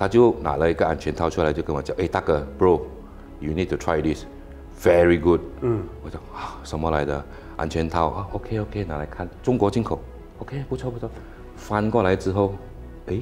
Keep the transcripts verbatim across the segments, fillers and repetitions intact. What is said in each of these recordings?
他就拿了一个安全套出来，就跟我讲，哎，大哥 ，bro，you need to try this，very good。嗯，我讲啊，什么来的安全套啊 ？OK OK， 拿来看，中国进口 ，OK， 不错不错。翻过来之后，哎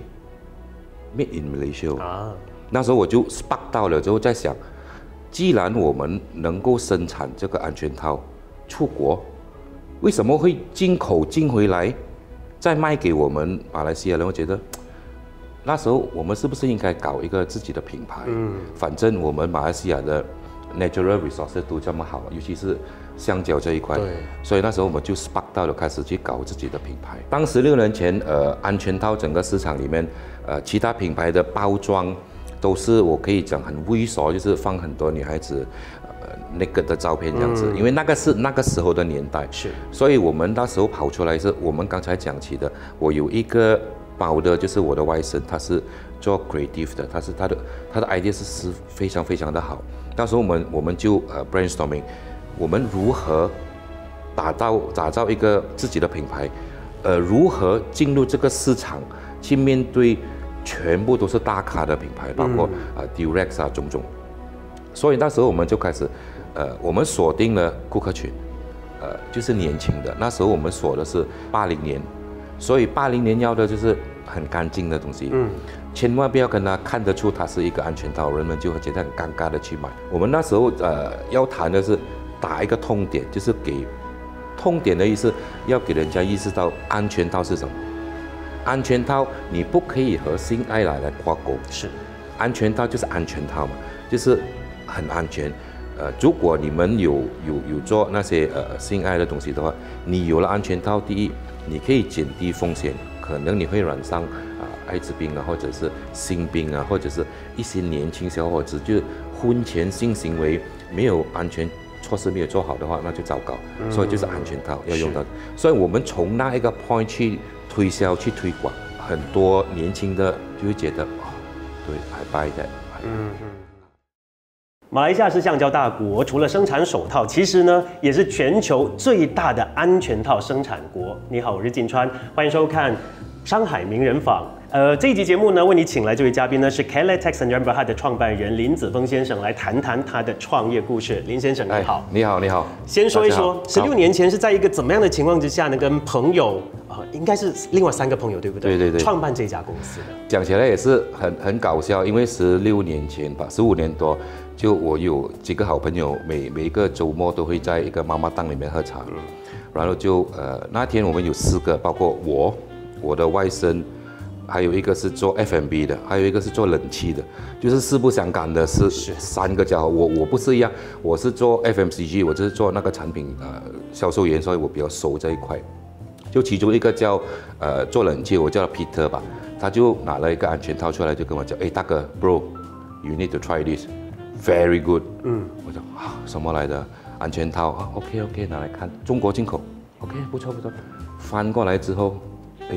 ，made in Malaysia。啊，那时候我就 spark 到了，之后在想，既然我们能够生产这个安全套出国，为什么会进口进回来，再卖给我们马来西亚人？我觉得。那时候我们是不是应该搞一个自己的品牌？嗯，反正我们马来西亚的 natural resources 都这么好，尤其是香蕉这一块。对。所以那时候我们就 spark 到了，开始去搞自己的品牌。当时六年前，呃，安全套整个市场里面，呃，其他品牌的包装都是我可以讲很猥琐，就是放很多女孩子呃那个的照片这样子，嗯、因为那个是那个时候的年代。是。所以我们那时候跑出来是我们刚才讲起的，我有一个。包的就是我的外甥，他是做 creative 的，他是他的他的 idea 是是非常非常的好。那时候我们我们就呃 brainstorming， 我们如何打造打造一个自己的品牌，呃，如何进入这个市场，去面对全部都是大咖的品牌，包括啊、呃、Durex 啊种种。所以那时候我们就开始，呃，我们锁定了顾客群，呃，就是年轻的。那时候我们锁的是八零年。所以八零年要的就是很干净的东西，嗯，千万不要跟他看得出它是一个安全套，人们就会觉得很尴尬的去买。我们那时候呃要谈的是打一个痛点，就是给痛点的意思，要给人家意识到安全套是什么。安全套你不可以和性爱来来挂钩，是，安全套就是安全套嘛，就是很安全。呃，如果你们有有有做那些呃性爱的东西的话，你有了安全套，第一。你可以减低风险，可能你会染上啊艾滋病啊，或者是性病啊，或者是一些年轻小伙子就婚前性行为没有安全措施没有做好的话，那就糟糕。嗯、所以就是安全套要用到。所以我们从那一个 point 去推销去推广，很多年轻的就会觉得啊，对 ，I buy that。嗯嗯。 马来西亚是橡胶大国，除了生产手套，其实呢也是全球最大的安全套生产国。你好，我是金川，欢迎收看《商海名人坊》。呃，这一集节目呢，为你请来这位嘉宾呢是 Kelletex and Ramberhart 的创办人林子峰先生，来谈谈他的创业故事。林先生，你好。 你好，你好。 先说一说，十六年前是在一个怎么样的情况之下呢？跟朋友，呃，应该是另外三个朋友，对不对？ 对对对。 创办这家公司的。 讲起来也是很很搞笑，因为十六年前吧，十五年多。就我有几个好朋友，每每一个周末都会在一个妈妈档里面喝茶，嗯、然后就呃那天我们有四个，包括我、我的外甥，还有一个是做 F and B 的，还有一个是做冷气的，就是四不相干的是三个家伙。我我不是一样，我是做 F M C G， 我就是做那个产品呃销售员，所以我比较熟这一块。就其中一个叫呃做冷气，我叫他 Peter 吧，他就拿了一个安全套出来，就跟我讲，哎大哥 ，bro，you need to try this。Very good。嗯，我讲啊，什么来的安全套啊 ？OK OK， 拿来看，中国进口 ，OK， 不错不错。翻过来之后，哎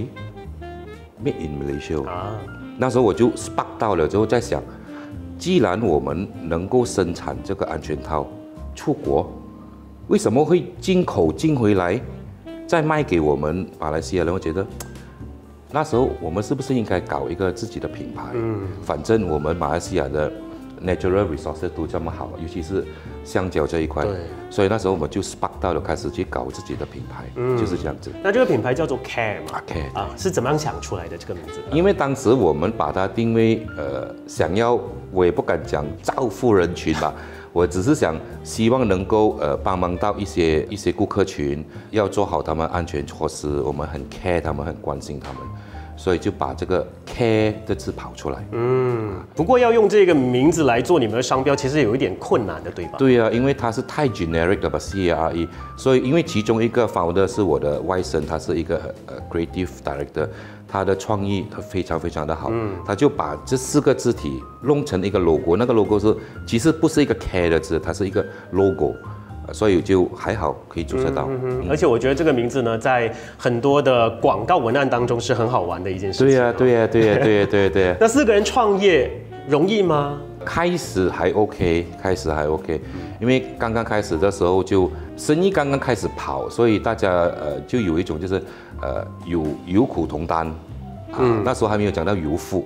，Made in Malaysia。啊，那时候我就 spark 到了，之后在想，既然我们能够生产这个安全套出国，为什么会进口进回来，再卖给我们马来西亚人？我觉得。那时候我们是不是应该搞一个自己的品牌？嗯，反正我们马来西亚的。natural resources 都这么好，尤其是香蕉这一块，对，所以那时候我们就 spark 到了，开始去搞自己的品牌，嗯，就是这样子。 那这个品牌叫做 Care 嘛 ，Care 啊，是怎么样想出来的这个名字？ 因为当时我们把它定位，呃，想要，我也不敢讲造福人群吧，我只是想希望能够呃帮忙到一些一些顾客群，要做好他们安全措施，我们很 care 他们，很关心他们。所以就把这个 care 的字跑出来。 嗯，不过要用这个名字来做你们的商标，其实有一点困难的，对吧？ 对啊，因为它是太 generic 了吧 ，C A R E。所以因为其中一个 founder 是我的外甥，他是一个呃 creative director， 他的创意他非常非常的好，嗯，他就把这四个字体弄成一个 logo， 那个 logo 是其实不是一个 care 的字，它是一个 logo。所以就还好可以注册到，嗯嗯、而且我觉得这个名字呢，在很多的广告文案当中是很好玩的一件事情。 对呀、啊，对呀、啊，对呀、啊，对呀、啊，对呀、啊，对呀、啊。 那四个人创业容易吗？ 开始还 OK， 开始还 OK， 因为刚刚开始的时候就生意刚刚开始跑，所以大家呃就有一种就是呃有有苦同担啊，嗯、那时候还没有讲到有福。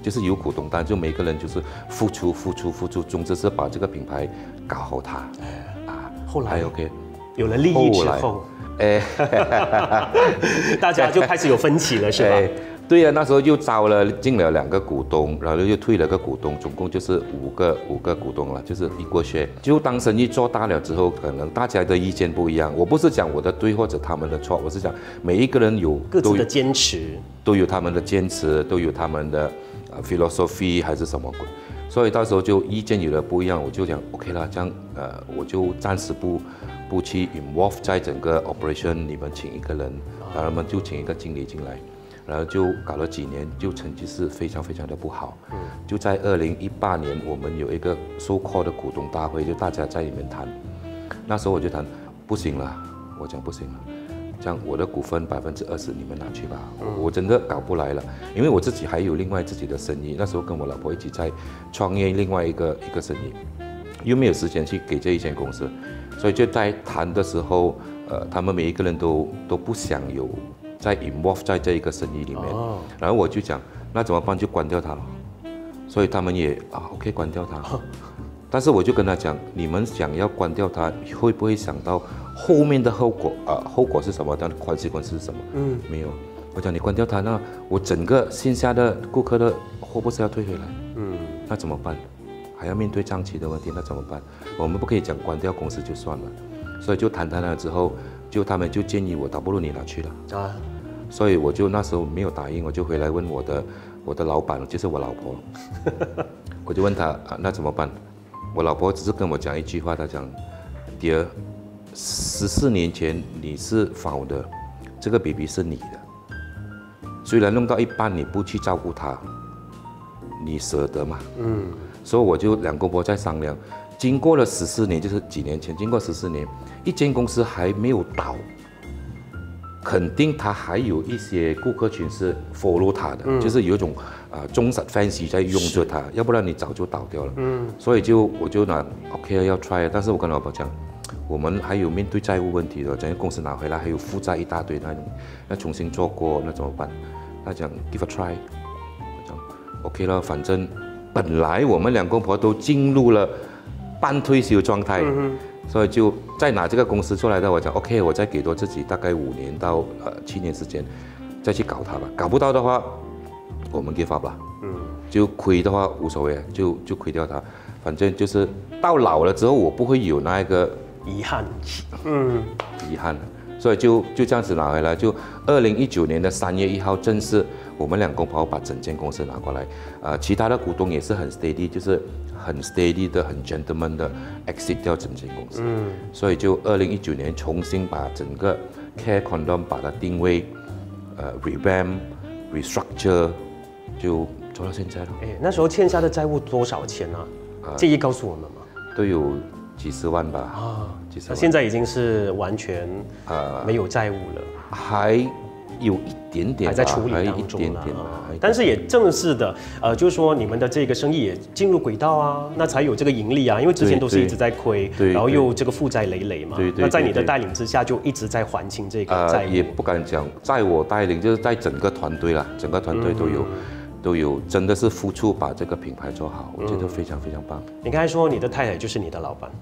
就是有股东单，就每个人就是付出付出付出，总之是把这个品牌搞好它。 啊，后来 OK， 有了利益之后，哎，大家就开始有分歧了，是吧？哎对呀、啊，那时候又招了进了两个股东，然后又退了个股东，总共就是五个五个股东了，就是一过血。就当生意做大了之后，可能大家的意见不一样。我不是讲我的对或者他们的错，我是讲每一个人有各自的坚持， 都有他们的坚持，都有他们的呃 philosophy 还是什么鬼。所以到时候就意见有的不一样，我就讲 OK 了，这样呃我就暂时不不去 involve 在整个 operation， 你们请一个人，然后他们就请一个经理进来。然后就搞了几年，就成绩是非常非常的不好。嗯，就在二零一八年，我们有一个 so called 的股东大会，就大家在里面谈。那时候我就谈，不行了，我讲不行了，这样我的股份百分之二十你们拿去吧，我真的搞不来了，因为我自己还有另外自己的生意，那时候跟我老婆一起在创业另外一个一个生意，又没有时间去给这一间公司，所以就在谈的时候，呃，他们每一个人都都不想有。在 involve 在这一个生意里面，哦、然后我就讲，那怎么办？就关掉它了。所以他们也啊 ，OK， 关掉它。哦、但是我就跟他讲，你们想要关掉它，会不会想到后面的后果？啊、呃，后果是什么？它的consequence是什么？嗯，没有。我讲你关掉它，那我整个线下的顾客的货不是要退回来？嗯，那怎么办？还要面对账期的问题，那怎么办？我们不可以讲关掉公司就算了。所以就谈谈了之后。就他们就建议我，倒不如你拿去了啊，所以我就那时候没有答应，我就回来问我的我的老板，就是我老婆，我就问他啊，那怎么办？我老婆只是跟我讲一句话，她讲，第二，十四年前你是否的，这个 baby 是你的，虽然弄到一半你不去照顾他，你舍得吗？嗯，所以我就两公婆在商量。经过了十四年，就是几年前，经过十四年，一间公司还没有倒，肯定他还有一些顾客群是 follow 他的，嗯、就是有一种啊、呃、忠实 fans 在用着他，要不然你早就倒掉了。嗯，所以就我就拿 OK 要 try， 但是我跟老婆讲，我们还有面对债务问题的，整个公司拿回来还有负债一大堆，那那重新做过那怎么办？他讲 give a try， 我讲 OK 了，反正本来我们两公婆都进入了。半退休状态，嗯、所以就再拿这个公司出来的，我讲 OK， 我再给多自己大概五年到呃七年时间，再去搞它吧。搞不到的话，我们give up吧。嗯，就亏的话无所谓，就就亏掉它。反正就是到老了之后，我不会有那一个遗憾。嗯， 遗憾。所以就就这样子拿回来。就二零一九年的三月一号正式，我们两公婆把整间公司拿过来。呃，其他的股东也是很 steady， 就是。很 steady 的、很 gentleman 的 exit 掉整间公司，嗯，所以就二零一九年重新把整个 Care Condom 把它定位，呃 revamp、restructure， 就做到现在了。 哎，那时候欠下的债务多少钱啊？呃、介意告诉我们吗？ 都有几十万吧。啊， 几十万。现在已经是完全呃没有债务了， 还有一点点， 还在处理当中一点点。 但是也正式的，呃，就是说你们的这个生意也进入轨道啊，那才有这个盈利啊，因为之前都是一直在亏，然后又这个负债累累嘛。对对。那在你的带领之下，就一直在还清这个债务。呃， 也不敢讲，在我带领，就是在整个团队啦，整个团队都有。嗯都有真的是付出把这个品牌做好，我觉得非常非常棒。 你刚才说你的太太就是你的老板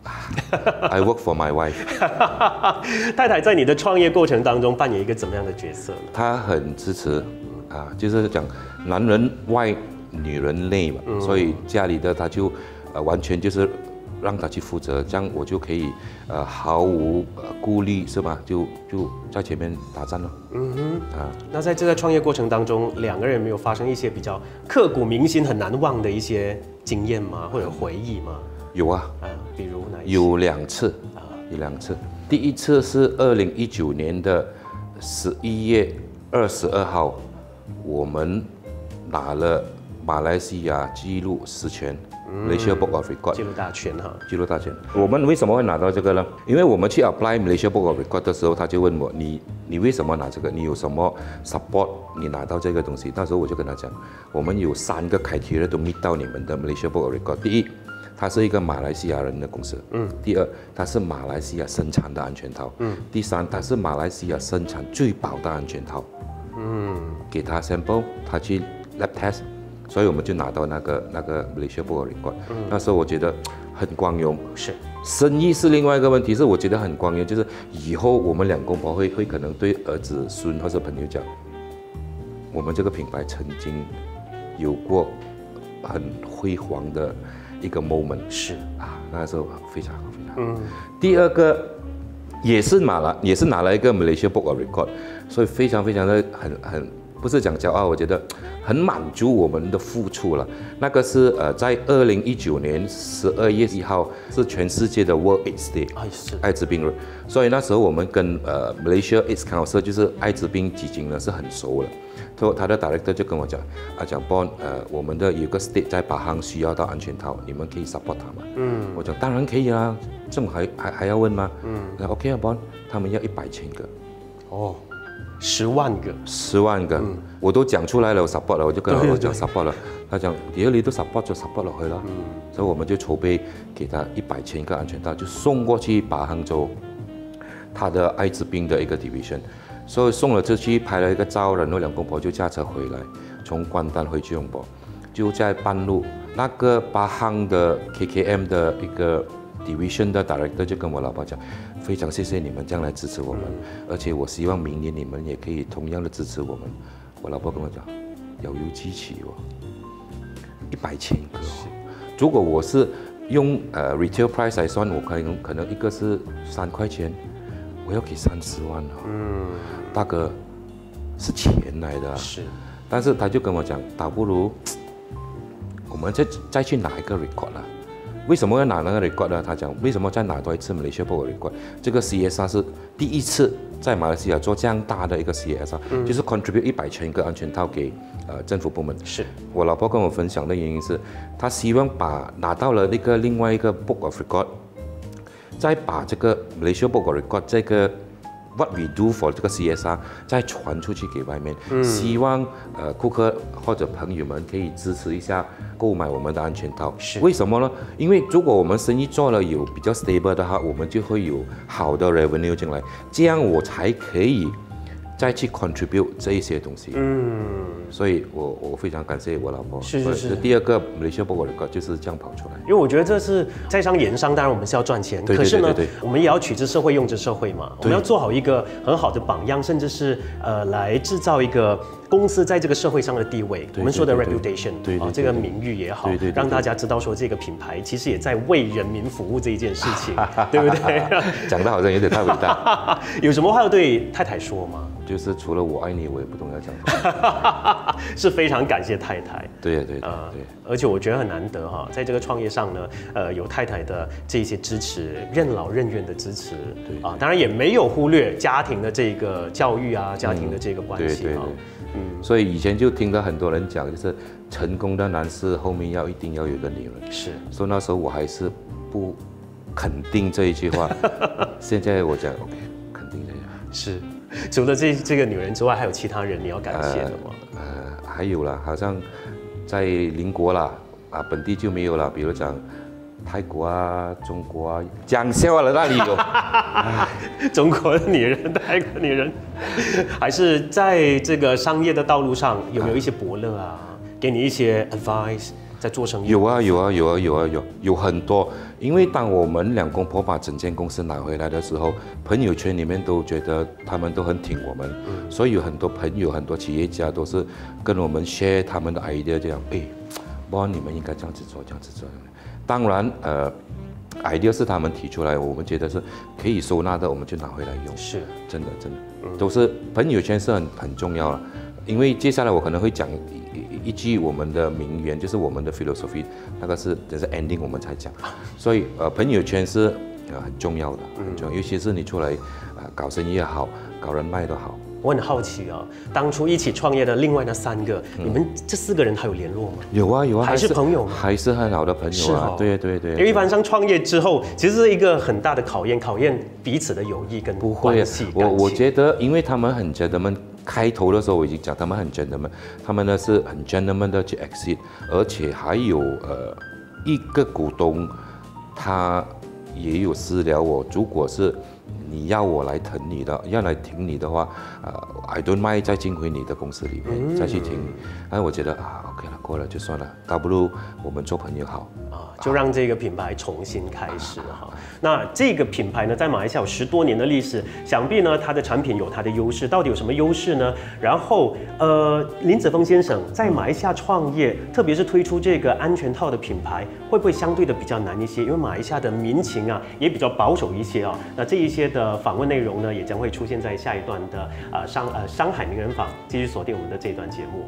，I work for my wife 。 太太在你的创业过程当中扮演一个怎么样的角色呢？ 她很支持，啊，就是讲男人外女人内嘛，嗯、所以家里的她就呃完全就是让她去负责，这样我就可以呃毫无呃顾虑是吧？就就在前面打战了。嗯哼啊，那在这个创业过程当中，两个人没有发生一些比较刻骨铭心、很难忘的一些经验吗？或者回忆吗？ 有啊， 啊，比如哪一些？ 有两次啊，有两次。第一次是二零一九年的十一月二十二号，我们拿了马来西亚纪录十全。Malaysia Book of Record 纪录大全哈， 纪录大全。我们为什么会拿到这个呢？因为我们去 apply Malaysia Book of Record 的时候，他就问我，你你为什么拿这个？你有什么 support？ 你拿到这个东西？那时候我就跟他讲，我们有三个 criteria 都 meet 到你们的 Malaysia Book of Record。第一，它是一个马来西亚人的公司。嗯。第二，它是马来西亚生产的安全套。嗯。第三，它是马来西亚生产最薄的安全套。嗯。给他 sample， 他去 lab test。 所以我们就拿到那个那个 Malaysia Book of Record。嗯，那时候我觉得很光荣。 是， 生意是另外一个问题，是我觉得很光荣，就是以后我们两公婆会会可能对儿子、孙或者朋友讲，我们这个品牌曾经有过很辉煌的一个 moment。 是啊，那时候非常好，非常好。嗯，第二个也是拿了，也是拿了一个 Malaysia Book of Record， 所以非常非常的很很。不是讲骄傲，我觉得很满足我们的付出了。那个是呃，在二零一九年十二月一号是全世界的 World AIDS Day， 艾滋病日。所以那时候我们跟呃 Malaysia AIDS Council 就是艾滋病基金呢是很熟了。他他的 director 就跟我讲，啊讲 Bon， 呃我们的有个 state 在巴夯需要到安全套，你们可以 support 他们。嗯，我讲当然可以啊，这么还还还要问吗？嗯，那 OK 啊 Bon， 他们要一百千个。 哦。十万个， 十万个，嗯、我都讲出来了，我 support 了，我就跟我讲 support 了。他讲，第二你都 support 就 support 落去了，嗯、所以我们就筹备给他一百千个安全套，就送过去巴杭州，他的艾滋病的一个 division， 所以送了出去，拍了一个照，然后两公婆就驾车回来，从关丹回去永博，就在半路，那个巴杭的 K K M 的一个 division 的 director 就跟我老婆讲。非常谢谢你们这样来支持我们，而且我希望明年你们也可以同样的支持我们。我老婆跟我讲，遥遥支持哦，一百千个哦。如果我是用呃 retail price 来算，我可能可能一个是三块钱，我要给三十万哦。嗯，大哥，是钱来的。是，但是他就跟我讲，倒不如我们再再去拿一个 record 啦。为什么要拿那个 record 呢？他讲为什么再拿多一次 Malaysia Book of Record？ 这个 C S R 是第一次在马来西亚做这样大的一个 C S R，、嗯、就是 contribute 一百千个安全套给呃政府部门。是我老婆跟我分享的原因是，她希望把拿到了那个另外一个 Book of Record， 再把这个 Malaysia Book of Record 这个 What we do for 这个 C S R 再传出去给外面，嗯、希望呃顾客或者朋友们可以支持一下购买我们的安全套。为什么呢？因为如果我们生意做了有比较 stable 的话，我们就会有好的 revenue 进来，这样我才可以再去 contribute 这一些东西。嗯，所以我我非常感谢我老婆。是是是。第二个 Malaysia Book of Record 就是这样跑出来。 因为我觉得这是在商言商，当然我们是要赚钱， 对对对对对，可是呢，我们也要取之社会，用之社会嘛。我们要做好一个很好的榜样，甚至是呃来制造一个公司在这个社会上的地位。我们说的 reputation， 对啊，这个名誉也好，让大家知道说这个品牌其实也在为人民服务这一件事情，对不对？ 讲得好像有点太伟大。 有什么话要对太太说吗？ 就是除了我爱你，我也不懂要讲什么。 是非常感谢太太。 对对对、呃、对。 而且我觉得很难得哈，在这个创业上呢，呃，有太太的这些支持，任劳任怨的支持。对啊，当然也没有忽略家庭的这个教育啊，家庭的这个关系啊。嗯、对对对。 嗯。所以以前就听到很多人讲，就是成功的男士后面要一定要有一个女人。是。所以那时候我还是不肯定这一句话。现在我讲 OK， 肯定这样。 是。除了这这个女人之外，还有其他人你要感谢的吗？ 呃，呃还有啦，好像在邻国啦，啊，本地就没有了。比如讲泰国啊、中国啊，讲笑了那里有。 中国的女人、泰国女人，还是在这个商业的道路上有没有一些伯乐啊？给你一些 advice， 在做生意？ 有啊，有啊，有啊，有啊，有有很多。因为当我们两公婆把整间公司拿回来的时候，朋友圈里面都觉得他们都很挺我们，嗯、所以有很多朋友、很多企业家都是跟我们 share 他们的 idea， 这样，哎，不，你们应该这样子做，这样子做。当然，呃 ，idea 是他们提出来，我们觉得是可以收纳的，我们就拿回来用。是，真的，真的，嗯、都是朋友圈是很很重要了。因为接下来我可能会讲一, 一句我们的名言，就是我们的 philosophy， 那个是等是 ending 我们才讲，所以呃朋友圈是呃很重要的，很重要，尤其是你出来呃搞生意也好，搞人脉都好。 我很好奇啊，当初一起创业的另外那三个，嗯、你们这四个人还有联络吗？ 有啊有啊， 还是朋友吗？ 还是很好的朋友啊，对对对。 因为一般上创业之后，其实是一个很大的考验，考验彼此的友谊跟关系。 我我觉得，因为他们很 gentleman， 开头的时候我已经讲，他们很 gentleman， 他们呢是很 gentleman 的去 exit， 而且还有呃一个股东，他也有私聊我，如果是你要我来疼你的，要来挺你的话，呃 ，I don't mind 再进回你的公司里面、嗯、再去挺。但我觉得啊 ，OK 了，过了就算了，倒不如我们做朋友好。 啊，就让这个品牌重新开始哈。那这个品牌呢，在马来西亚有十多年的历史，想必呢，它的产品有它的优势。到底有什么优势呢？然后，呃，林子峰先生在马来西亚创业，特别是推出这个安全套的品牌，会不会相对的比较难一些？因为马来西亚的民情啊，也比较保守一些哦。那这一些的访问内容呢，也将会出现在下一段的呃商呃商海名人坊，继续锁定我们的这一段节目。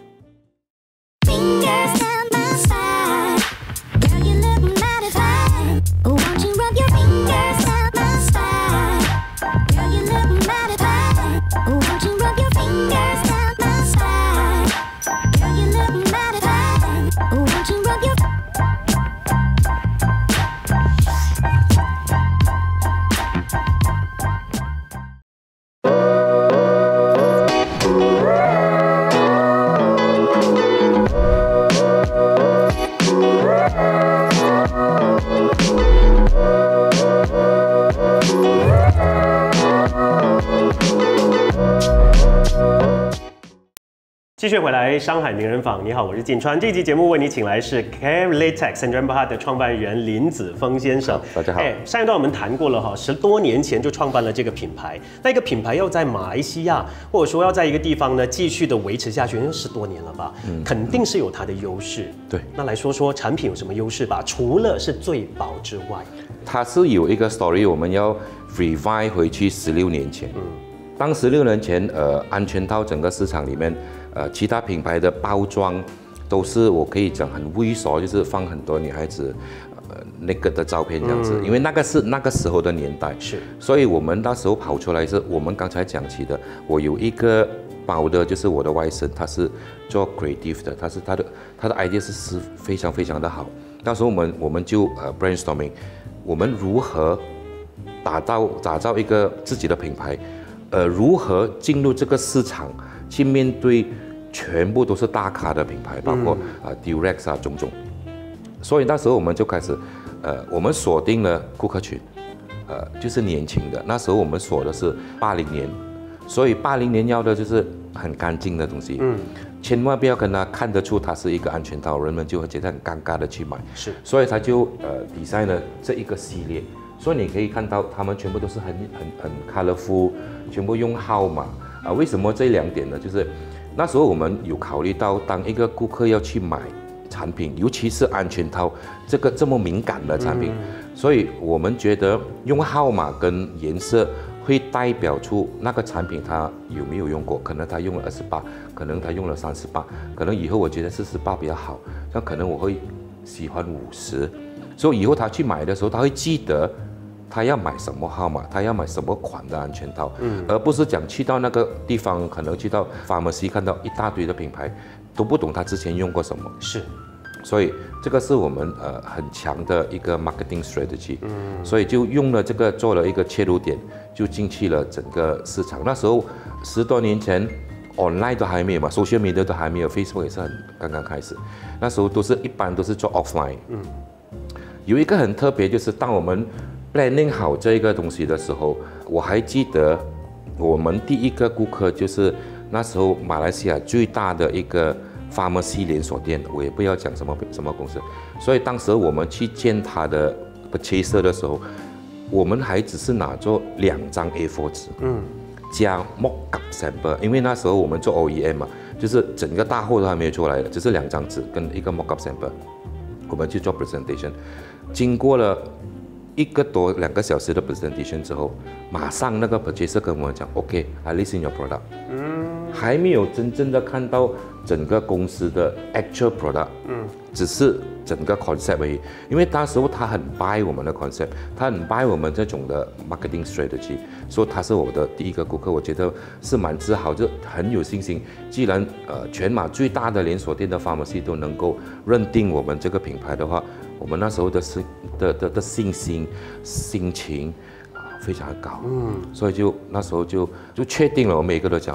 继续回来，商海名人坊，你好，我是晋川。这期节目为你请来是 Care Latex and Rambha 的创办人林子峰先生。 大家好。哎， 上一段我们谈过了哈，十多年前就创办了这个品牌。那一个品牌要在马来西亚，或者说要在一个地方呢继续的维持下去，因为十多年了吧，嗯，肯定是有它的优势。 对， 那来说说产品有什么优势吧？除了是最薄之外， 它是有一个 story， 我们要 revive 回去十六年前。嗯，当十六年前，呃，安全套整个市场里面。呃，其他品牌的包装都是我可以讲很猥琐，就是放很多女孩子呃那个的照片这样子，嗯、因为那个是那个时候的年代，是，所以我们那时候跑出来是我们刚才讲起的，我有一个包的，就是我的外甥，他是做 creative 的，他是他的他的 idea 是是非常非常的好，那时候我们我们就呃 brainstorming， 我们如何打造打造一个自己的品牌，呃，如何进入这个市场去面对。全部都是大咖的品牌，包括啊、呃、Durex 啊种种，所以那时候我们就开始，呃，我们锁定了顾客群，呃，就是年轻的。那时候我们锁的是八零年，所以八零年要的就是很干净的东西，嗯，千万不要跟他看得出它是一个安全套，人们就会觉得很尴尬的去买。是，所以他就呃 design 了这一个系列，所以你可以看到他们全部都是很很很 colorful， 全部用号码啊、呃。为什么这两点呢？就是那时候我们有考虑到，当一个顾客要去买产品，尤其是安全套这个这么敏感的产品，嗯、所以我们觉得用号码跟颜色会代表出那个产品他有没有用过，可能他用了二十八，可能他用了三十八，可能以后我觉得四十八比较好，像可能我会喜欢五十，所以以后他去买的时候，他会记得。他要买什么号码，他要买什么款的安全套，嗯，而不是讲去到那个地方，可能去到 pharmacy 看到一大堆的品牌，都不懂他之前用过什么。是，所以这个是我们呃很强的一个 marketing strategy，嗯，所以就用了这个做了一个切入点，就进去了整个市场。那时候十多年前 ，online 都还没有嘛 ，social media 都还没有 ，Facebook 也是很刚刚开始，那时候都是一般都是做 offline，嗯，有一个很特别就是当我们planning 好这个东西的时候，我还记得我们第一个顾客就是那时候马来西亚最大的一个 pharmacy 连锁店，我也不要讲什么什么公司，所以当时我们去见他的 purchaser 的时候，我们还只是拿着两张 A 四 纸，嗯，加 mock-up sample， 因为那时候我们做 O E M 嘛，就是整个大货都还没有出来的，只是两张纸跟一个 mock-up sample， 我们去做 presentation， 经过了一个多两个小时的 presentation 之后，马上那个 purchaser 跟我们讲 ，OK，I listen your product。嗯，还没有真正的看到整个公司的 actual product， 嗯，只是整个 concept 而已。因为那时候他很 buy 我们的 concept， 他很 buy 我们这种的 marketing strategy， 所以他是我的第一个顾客，我觉得是蛮自豪，就很有信心。既然呃全马最大的连锁店的 pharmacy 都能够认定我们这个品牌的话，我们那时候的是的的的信心、心情啊非常高，嗯，所以就那时候就就确定了，我每一个都讲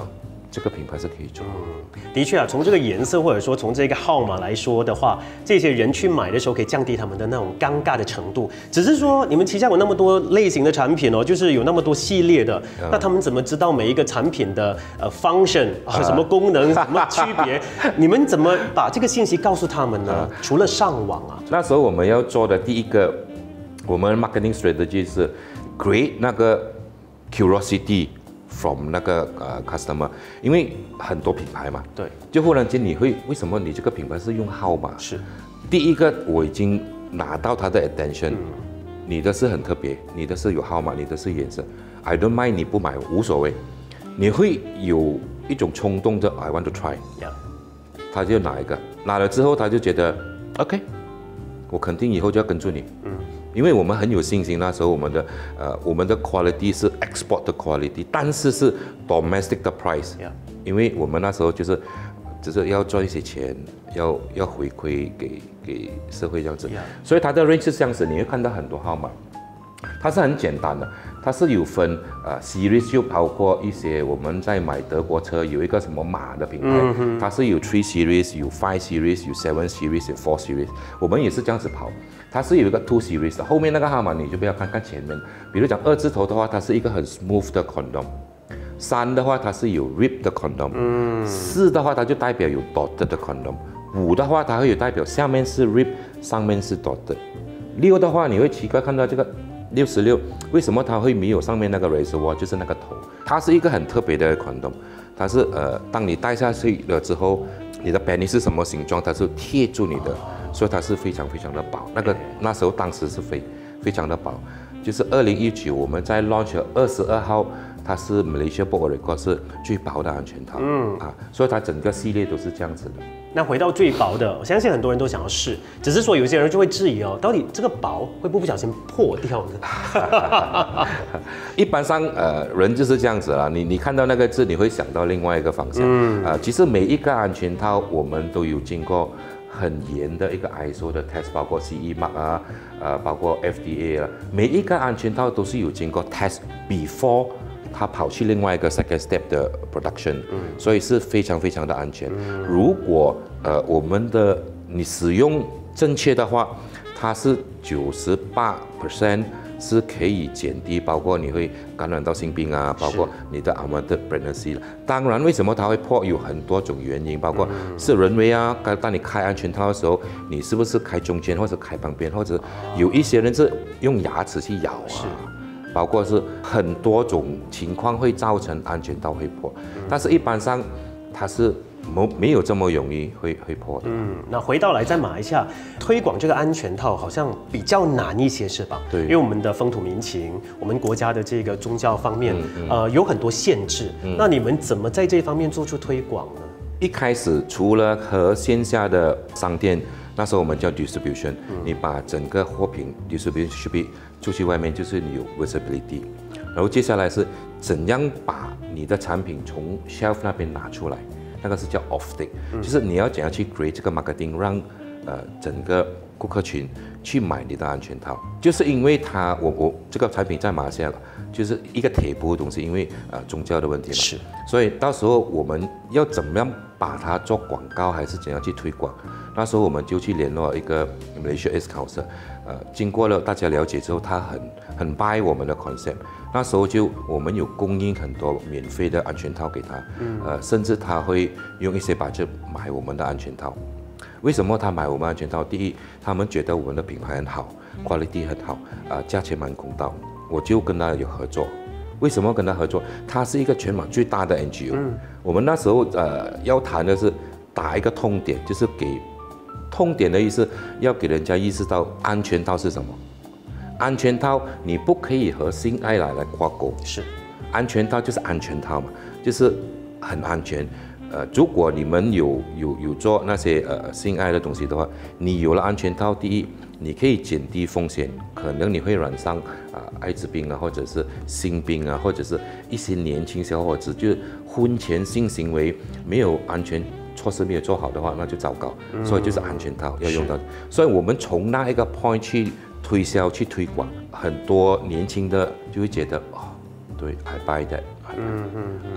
这个品牌是可以做。 嗯，的确啊，从这个颜色或者说从这个号码来说的话，这些人去买的时候可以降低他们的那种尴尬的程度。只是说你们旗下有那么多类型的产品哦，就是有那么多系列的，嗯、那他们怎么知道每一个产品的呃 function 啊，什么功能、什么区别？你们怎么把这个信息告诉他们呢？嗯、除了上网啊， 那时候我们要做的第一个，我们 marketing strategy 是 create 那个 curiosity from 那个呃 customer， 因为很多品牌嘛， 对， 就忽然间你会为什么你这个品牌是用号码？ 是， 第一个我已经拿到他的 attention，、嗯、你的是很特别，你的是有号码，你的是颜色 ，I don't mind 你不买无所谓，你会有一种冲动的 I want to try，、yeah. 他就拿一个，拿了之后他就觉得 OK， 我肯定以后就要跟住你，嗯。因为我们很有信心，那时候我们的呃我们的 quality 是 export 的 quality， 但是是 domestic 的 price，、yeah. 因为我们那时候就是只是要赚一些钱，要要回馈给给社会这样子， yeah. 所以它的 range 是这样子，你会看到很多号码，它是很简单的，它是有分呃 series， 就包括一些我们在买德国车有一个什么马的品牌，嗯、它是有 three series， 有 five series， 有 seven series， 有 four series， 我们也是这样子跑。它是有一个 two series 的，后面那个号码你就不要看看前面。比如讲二字头的话，它是一个很 smooth 的 condom； 三的话，它是有 rib 的 condom； 嗯，四的话，它就代表有 dotted 的 condom； 五的话，它会有代表下面是 rib， 上面是 dotted； 六的话，你会奇怪看到这个六十六，为什么它会没有上面那个 reservoir， 就是那个头？它是一个很特别的 condom， 它是呃，当你戴下去了之后，你的 penis 是什么形状，它是贴住你的。所以它是非常非常的薄，那个那时候当时是非非常的薄，就是二零一九我们在 launch 二十二号，它是 Malaysia Book Record 是最薄的安全套，嗯啊，所以它整个系列都是这样子的。 那回到最薄的，我相信很多人都想要试，只是说有些人就会质疑哦，到底这个薄会不会不小心破掉呢？ 一般上呃人就是这样子啦，你你看到那个字，你会想到另外一个方向，嗯啊，其实每一个安全套我们都有经过很严的一个 I S O 的 test， 包括 C E Mark 啊，呃，包括 F D A 啊，每一个安全套都是有经过 test before 它跑去另外一个 second step 的 production，、嗯、所以是非常非常的安全。嗯、如果呃我们的你使用正确的话，它是九十八 percent。是可以减低，包括你会感染到性病啊，包括你的 unwanted pregnancy。当然，为什么它会破？有很多种原因，包括是人为啊。当你开安全套的时候，你是不是开中间或者开旁边，或者有一些人是用牙齿去咬啊，包括是很多种情况会造成安全套会破。但是一般上它是没没有这么容易会会破的。 嗯，那回到来在马来西亚推广这个安全套好像比较难一些，是吧？ 对， 因为我们的风土民情，我们国家的这个宗教方面，嗯嗯、呃，有很多限制。嗯、那你们怎么在这方面做出推广呢？ 一开始除了和线下的商店，那时候我们叫 distribution，、嗯、你把整个货品 distribution 出去外面，就是你有 visibility。然后接下来是怎样把你的产品从 shelf 那边拿出来。那个是叫 off-take，、嗯、就是你要怎样去 create 这个 marketing， 让呃整个顾客群去买你的安全套，就是因为它我我这个产品在马来西亚就是一个铁布的东西，因为呃宗教的问题嘛， 是， 所以到时候我们要怎么样把它做广告，还是怎样去推广？那时候我们就去联络一个 Malaysia Arts Council， 呃，经过了大家了解之后，他很很 buy 我们的 concept。那时候就我们有供应很多免费的安全套给他，嗯、呃，甚至他会用一些budget买我们的安全套。为什么他买我们安全套？第一，他们觉得我们的品牌很好 ，quality 很好，啊、呃，价钱蛮公道，我就跟他有合作。为什么跟他合作？他是一个全马最大的 N G O，、嗯、我们那时候呃要谈的是打一个痛点，就是给痛点的意思，要给人家意识到安全套是什么。安全套你不可以和性爱来来挂钩， 是， 安全套就是安全套嘛，就是很安全。呃，如果你们有有有做那些呃性爱的东西的话，你有了安全套，第一，你可以减低风险，可能你会染上啊、呃、艾滋病啊，或者是性病啊，或者是一些年轻小伙子就是婚前性行为没有安全措施没有做好的话，那就糟糕。嗯、所以就是安全套要用到，所以我们从那一个 point 去推销去推广，很多年轻的就会觉得哦，对 ，I buy that， I buy that， 嗯嗯嗯啊。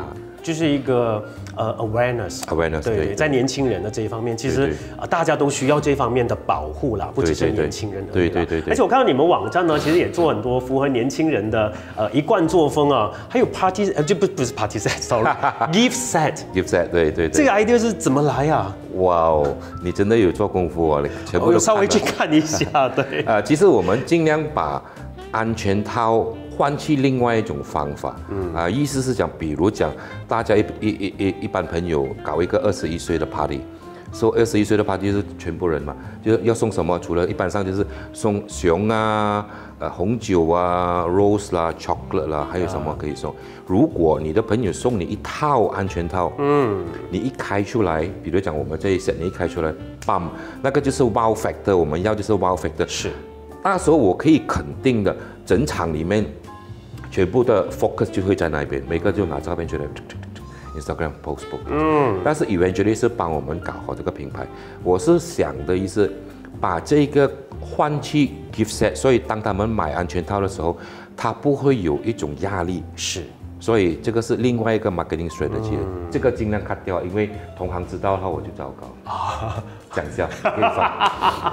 就是一个呃 awareness awareness 对对，在年轻人的这一方面，其实啊大家都需要这方面的保护啦，不只是年轻人而已。 对对对对。 而且我看到你们网站呢，其实也做很多符合年轻人的呃一贯作风啊，还有 party 呃就不不是 party set，sorry，gift set。gift set 对对对。 这个 idea 是怎么来啊？ 哇哦，你真的有做功夫哦，你全部都看了。 我稍微去看一下，对。 呃，其实我们尽量把安全套换去另外一种方法，嗯啊、呃，意思是讲，比如讲，大家一一一一一般朋友搞一个二十一岁的 party， 说二十一岁的 party 是全部人嘛，就是要送什么？除了一般上就是送熊啊、呃红酒啊、rose 啦、chocolate 啦，还有什么可以送？啊、如果你的朋友送你一套安全套，嗯，你一开出来，比如讲我们这一 set， 你一开出来 ，bam， 那个就是 wow factor， 我们要就是 wow factor， 是。 那时候我可以肯定的，整场里面全部的 focus 就会在那边，每个就拿照片出来 ，Instagram post post。嗯。但是 eventually 是帮我们搞好这个品牌。我是想的意思，把这个换去 gift set， 所以当他们买安全套的时候，他不会有一种压力。 是。 所以这个是另外一个 marketing strategy，、嗯、这个尽量 cut 掉，因为同行知道的话我就糟糕。啊。讲一下，可以放。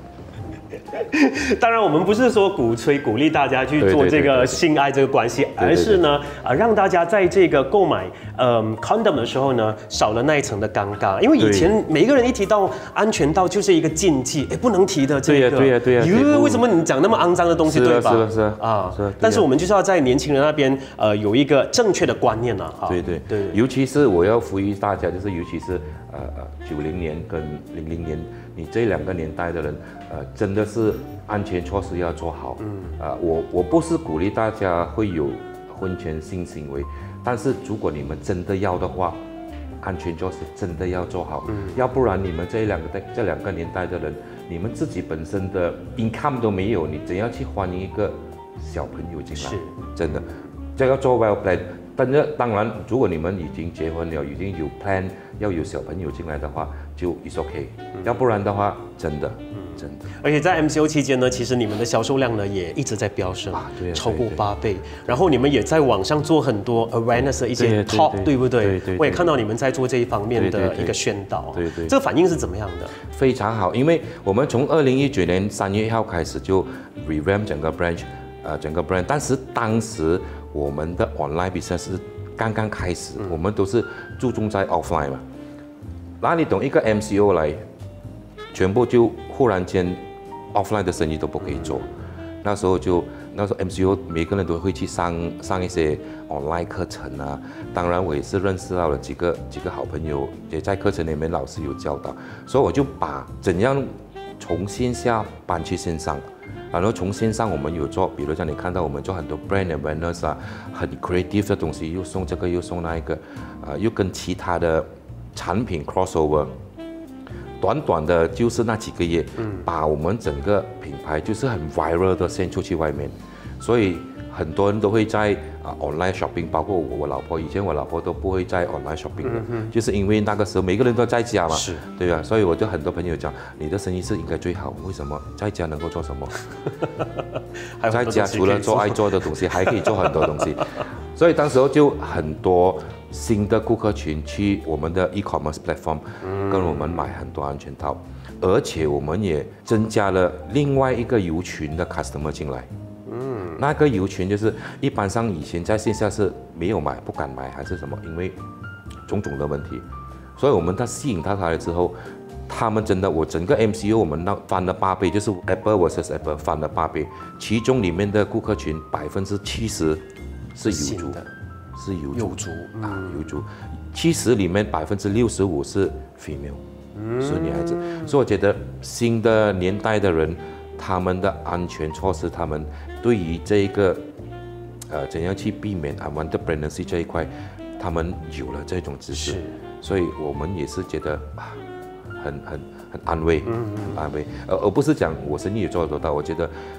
当然，我们不是说鼓吹、鼓励大家去做这个性爱这个关系，而是呢，啊，让大家在这个购买嗯 condom 的时候呢，少了那一层的尴尬。因为以前每一个人一提到安全套就是一个禁忌，哎，不能提的这个。 对呀，对呀，对呀。为什么你讲那么肮脏的东西，对吧？ 是的，是的， 啊，是。但是我们就是要在年轻人那边，呃，有一个正确的观念啊。 对对对。尤其是我要呼吁大家，就是尤其是呃呃九零年跟零零年，你这两个年代的人，呃，真的是。安全措施要做好。嗯，啊、呃，我我不是鼓励大家会有婚前性行为，但是如果你们真的要的话，安全措施真的要做好。嗯，要不然你们这两个代这两个年代的人，你们自己本身的 income 都没有，你怎样去欢迎一个小朋友进来？是，真的，这要做 well plan。但是当然，如果你们已经结婚了，已经有 plan 要有小朋友进来的话，就 is OK。嗯、要不然的话，真的。真的， 而且在 M C O 期间呢，其实你们的销售量呢也一直在飙升，啊对啊、超过八倍。然后你们也在网上做很多 awareness 的一些 talk， 对, 对, 对不对？对, 对, 对。我也看到你们在做这一方面的一个宣导，对 对, 对, 对。这个反应是怎么样的？ 非常好，因为我们从二零一九年三月一号开始就 revamp 整个 branch， 呃，整个 brand。但是当时我们的 online business 是刚刚开始，嗯、我们都是注重在 offline 嘛。哪里懂一个 M C O 来？全部就忽然间 offline 的生意都不可以做，那时候就那时候 M C O 每个人都会去上上一些 online 课程啊，当然我也是认识到了几个几个好朋友，也在课程里面老师有教导，所以我就把怎样从线下搬去线上，然后从线上我们有做，比如像你看到我们做很多 brand awareness 啊，很 creative 的东西，又送这个又送那一个，啊、呃，又跟其他的产品 crossover。短短的就是那几个月，嗯，把我们整个品牌就是很 viral 的先出去外面，所以很多人都会在啊、呃、online shopping， 包括我我老婆，以前我老婆都不会在 online shopping 的，嗯、就是因为那个时候每个人都在家嘛，是，对吧？所以我就很多朋友讲，你的生意是应该最好，为什么？在家能够做什么？在家除了做爱做的东西，还可以做很多东西，所以当时候就很多。新的顾客群去我们的 e-commerce platform，、嗯、跟我们买很多安全套，而且我们也增加了另外一个游群的 customer 进来。嗯，那个游群就是一般上以前在线下是没有买、不敢买还是什么，因为种种的问题，所以我们他吸引到他来之后，他们真的，我整个 M C O 我们那翻了八倍，就是 Apple versus Apple 翻了八倍，其中里面的顾客群百分之七十是有族。是有族, 有族啊，有族，七十里面百分之六十五是 female，、嗯、是女孩子，所以我觉得新的年代的人，他们的安全措施，他们对于这一个呃怎样去避免 unwanted pregnancy 这一块，他们有了这种知识，所以我们也是觉得啊，很很很安慰，嗯、很安慰，而而不是讲我生意也做得多大，我觉得。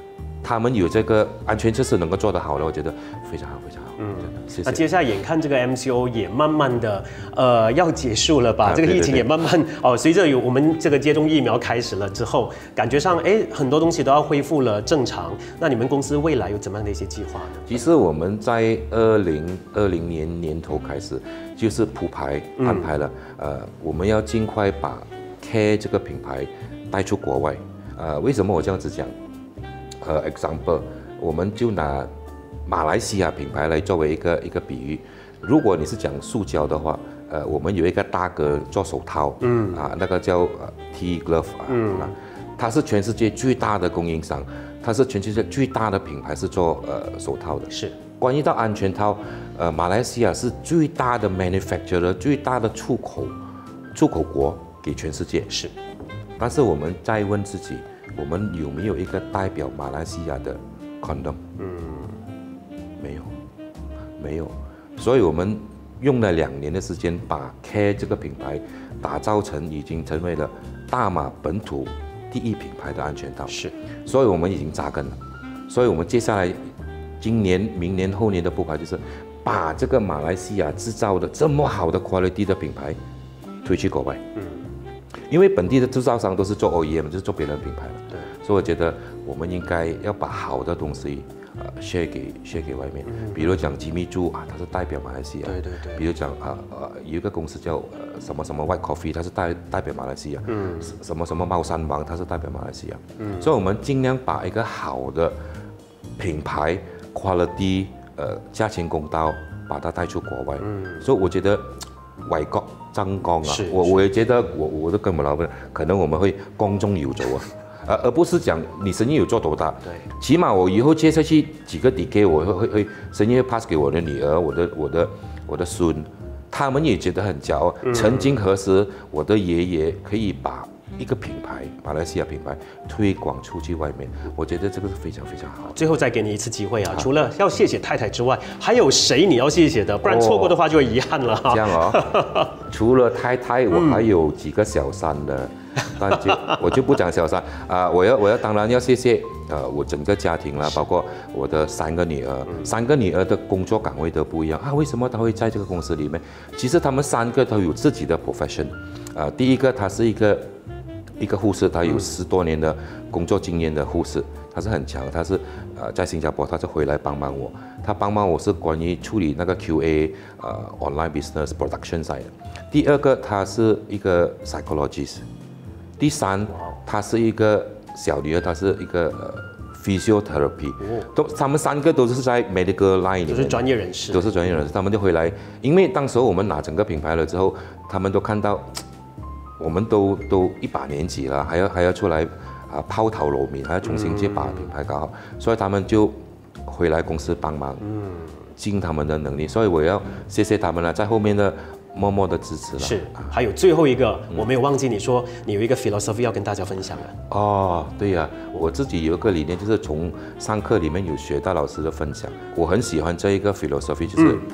他们有这个安全测试能够做得好了，我觉得非常好，非常好。嗯，真的，谢谢。 那接下来眼看这个 M C O 也慢慢的呃要结束了吧？啊、这个疫情也慢慢哦，随着有我们这个接种疫苗开始了之后，感觉上哎很多东西都要恢复了正常。那你们公司未来有怎么样的一些计划呢？ 其实我们在二零二零年年头开始就是铺排安排了，嗯、呃，我们要尽快把 Care 这个品牌带出国外。呃，为什么我这样子讲？呃 ，example， 我们就拿马来西亚品牌来作为一个一个比喻。如果你是讲塑胶的话，呃，我们有一个大哥做手套，嗯啊，那个叫呃 T Glove 啊，嗯，它是全世界最大的供应商，它是全世界最大的品牌是做呃手套的。 是。 关于到安全套，呃，马来西亚是最大的 manufacturer， 最大的出口出口国给全世界。 是。 但是我们再问自己。我们有没有一个代表马来西亚的 condom？ 嗯，没有，没有。所以我们用了两年的时间，把 Care 这个品牌打造成已经成为了大马本土第一品牌的安全套。 是， 所以我们已经扎根了。所以我们接下来今年、明年、后年的步伐就是把这个马来西亚制造的这么好的 quality 的品牌推去国外。嗯。因为本地的制造商都是做 O E M， 就是做别人品牌嘛，对，所以我觉得我们应该要把好的东西，呃，share 给 share 给外面。嗯、比如讲吉米猪啊，它是代表马来西亚。对对对。比如讲啊呃，有一个公司叫呃什么什么 White Coffee， 它是代代表马来西亚。嗯。什么什么猫山王，它是代表马来西亚。嗯。所以我们尽量把一个好的品牌 quality， 呃，价钱公道，把它带出国外。嗯。所以我觉得。外國爭光啊！我我也覺得我我都跟我們老闆，可能我們會光宗耀祖啊，而而不是講你生意有做多大，對，起碼我以後接下去幾個 decade， 我會會會生意會 pass 給我的女兒、我的我的我的孫，他們也覺得很驕傲。嗯、曾經何時我的爺爺可以把一個品牌，馬來西亞品牌推廣出去外面，我覺得這個是非常非常好。 最後再給你一次機會啊！除了要謝謝太太之外，還有誰你要謝謝的？不然錯過的話就會遺憾了。 哦、這樣哦，除了太太，我還有幾個小三的，嗯、但就我就不講小三啊、呃！我要我要當然要謝謝呃我整個家庭啦，包括我的三個女兒，嗯、三個女兒的工作崗位都不一樣啊。為什麼她會在這個公司裡面？其實她們三個都有自己的 profession。呃，第一個她是一個。一個護士，他有十多年的工作經驗的護士，他是很強，他是呃在新加坡，他是回來幫幫我，他幫幫我是關於處理那個 Q A， 呃 online business production side。第二個，他是一個 psychologist。第三，他是一個小女兒，他是一個呃 physiotherapy， 都他們三個都是在 medical line 裡面， 都是專業人士， 都是專業人士，他們就回來，因為當時候我們拿整個品牌了之後，他們都看到。我們都都一把年紀了，還要還要出來啊拋頭露面，還要重新去把品牌搞好，嗯、所以他們就回來公司幫忙，嗯，盡他們的能力，所以我要謝謝他們了，在後面的默默的支持了。 是，還有最後一個，嗯、我沒有忘記你說你有一個 philosophy 要跟大家分享的。 哦，對呀、啊，我自己有一個理念，就是從上課裡面有學到老師的分享，我很喜歡這一個 philosophy， 就是、嗯、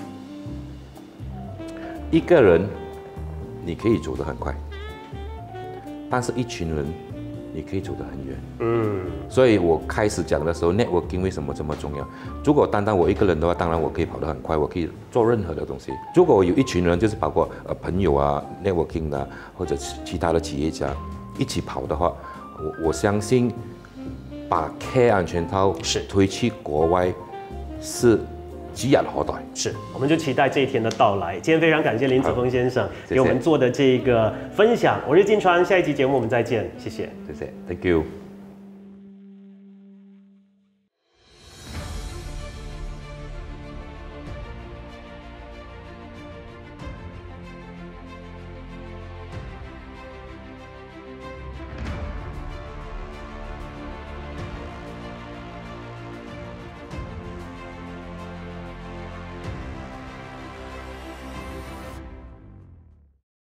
一個人你可以走得很快。但是一群人，你可以走得很遠。嗯，所以我開始講的時候 ，networking 為什麼這麼重要？如果單單我一個人的話，當然我可以跑得很快，我可以做任何的東西。如果有一群人，就是包括呃朋友啊 ，networking 啊，或者其他的企業家一起跑的話，我我相信把 Care 安全套推去國外是。指日可待， 是，我們就期待這一天的到來。今天非常感謝林子峰先生給我們做的這個分享。我是金川，下一集節目我們再見，謝謝， 謝謝 ，Thank you。